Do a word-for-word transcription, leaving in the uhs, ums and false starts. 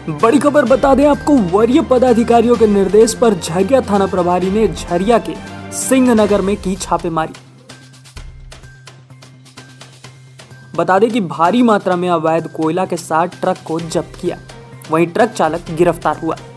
बड़ी खबर बता दें आपको, वरीय पदाधिकारियों के निर्देश पर झरिया थाना प्रभारी ने झरिया के सिंह नगर में की छापेमारी। बता दें कि भारी मात्रा में अवैध कोयला के साथ ट्रक को जब्त किया, वहीं ट्रक चालक गिरफ्तार हुआ।